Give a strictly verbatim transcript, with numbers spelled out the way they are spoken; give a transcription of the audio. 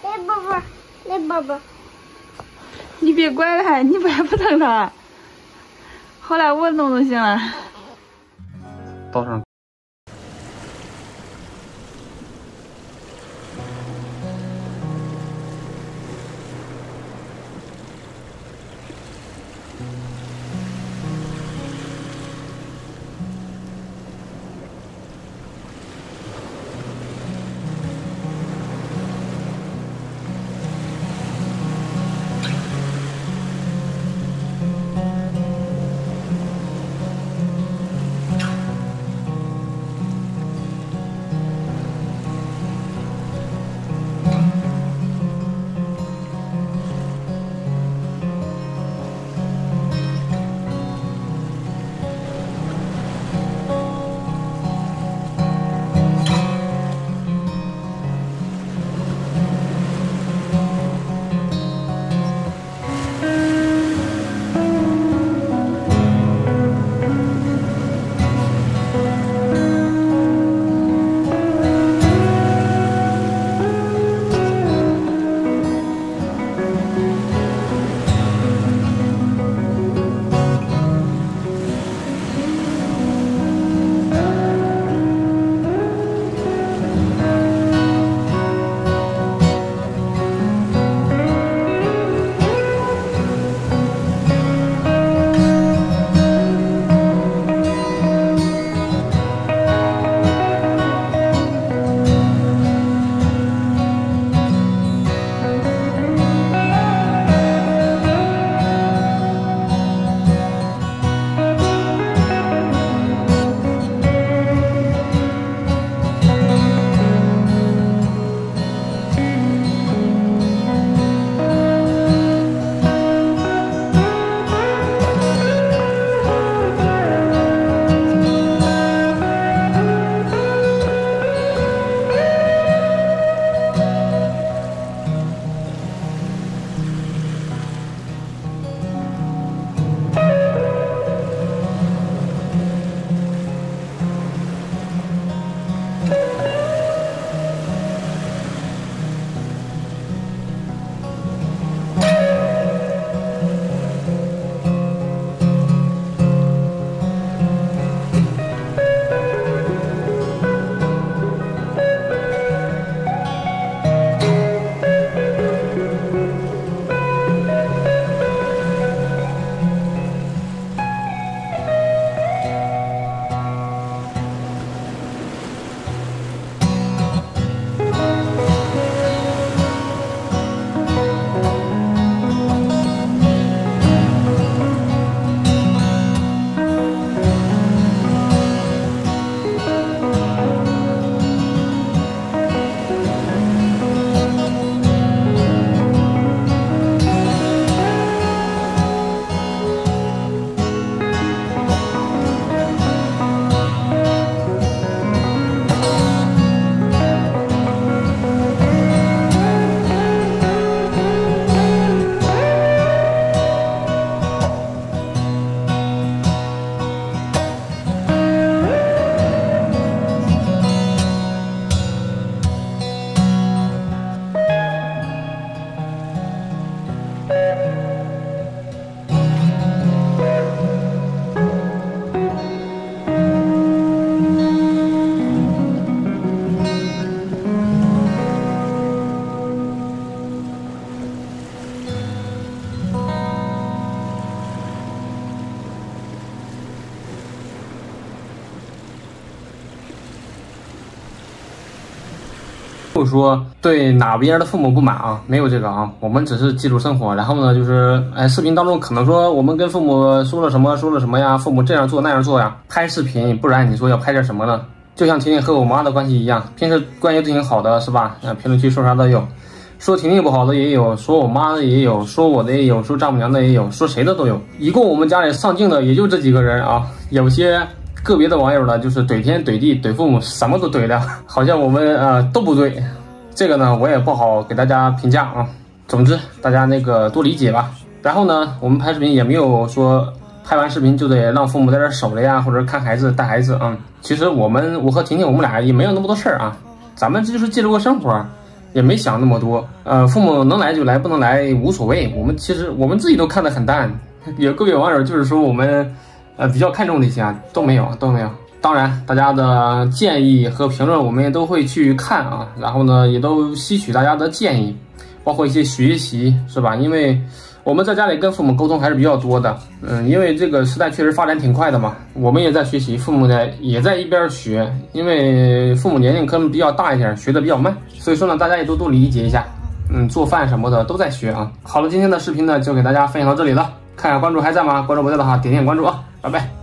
来宝宝，来宝宝， 你别拐了，你不还不疼他？好了，我弄就行了。 倒上。不说对哪边的父母不满啊，没有这个啊，我们只是记录生活。然后呢，就是哎，视频当中可能说我们跟父母说了什么，说了什么呀，父母这样做那样做呀，拍视频，不然你说要拍点什么呢？就像婷婷和我妈的关系一样，平时关系都挺好的，是吧？啊，评论区说啥都有，说婷婷不好的也有，说我妈的也有，说我的也有，说丈母娘的也有，说谁的都有。一共我们家里上镜的也就这几个人啊，有些个别的网友呢，就是怼天怼地怼父母，什么都怼了，好像我们呃都不对。这个呢，我也不好给大家评价啊。总之，大家那个多理解吧。然后呢，我们拍视频也没有说拍完视频就得让父母在这守着呀，或者看孩子带孩子啊。其实我们我和婷婷我们俩也没有那么多事儿啊，咱们这就是记录个生活。 也没想那么多。呃，父母能来就来，不能来无所谓。我们其实我们自己都看得很淡。有个别网友就是说我们呃比较看重这些啊，都没有都没有。当然，大家的建议和评论我们也都会去看啊，然后呢，也都吸取大家的建议，包括一些学习，是吧？因为我们在家里跟父母沟通还是比较多的，嗯，因为这个时代确实发展挺快的嘛，我们也在学习，父母呢也在一边学，因为父母年龄可能比较大一点，学的比较慢，所以说呢，大家也都多理解一下，嗯，做饭什么的都在学啊。好了，今天的视频呢就给大家分享到这里了，看看关注还在吗？关注不在的话，点点关注啊，拜拜。